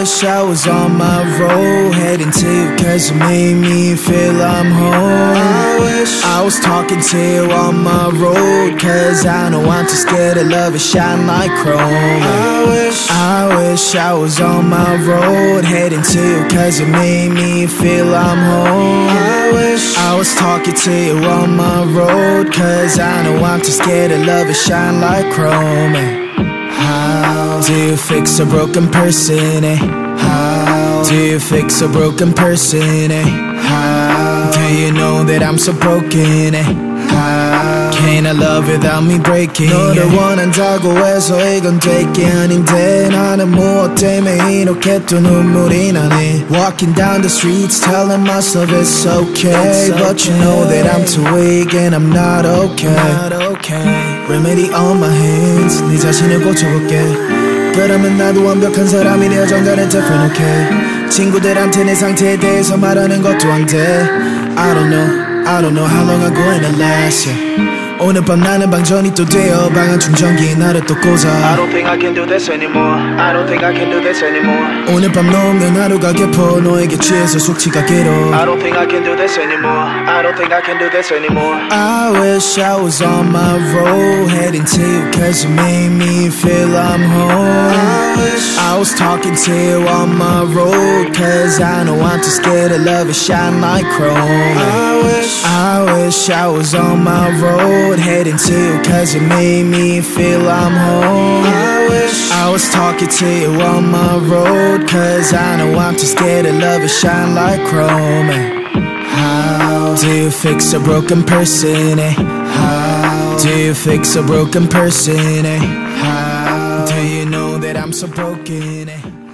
wish I was on my road, heading to you cause you made me feel I'm home. I wish I was talking to you on my road, cause I know I'm too scared to love it shine like chrome. I wish I was on my road, heading to you cause you made me feel I'm home. I wish I was talking to you on my road, cause I know I'm too scared to love it shine like chrome. How do you fix a broken person, eh? How do you fix a broken person, eh? How do you know that I'm so broken, eh? How can I love without me breaking? 너를 원한다고 해서 이건 될 게 아닌데 나는 무엇 때문에 이렇게 또 눈물이 나네. Walking down the streets telling myself it's okay, but you know that I'm too weak and I'm not okay. Remedy on my hands, 네 자신을 고쳐볼게. 그러면 나도 완벽한 사람이 되어 정갈은 different, okay. 친구들한테 내 상태에 대해서 말하는 것도 안 돼. I don't know how long I'm going to last, yeah. 오늘 밤 나는 방전이 또 되어 방한 충전기에 나를 또 꽂아. I don't think I can do this anymore. I don't think I can do this anymore. 오늘 밤 너 없는 하루가 깊어 너에게 취해서 숙취가 길어. I don't think I can do this anymore. I don't think I can do this anymore. I wish I was on my road, heading to you cause you made me feel I'm home. I wish I was talking to you on my road, cause I know I'm too scared to love it shine like chrome. I wish I was on my road, heading to you cause you made me feel I'm home. I wish I was talking to you on my road, cause I know I'm too scared to love it shine like chrome. How do you fix a broken person, eh? How do you fix a broken person, eh? How do you know that I'm so broken, eh?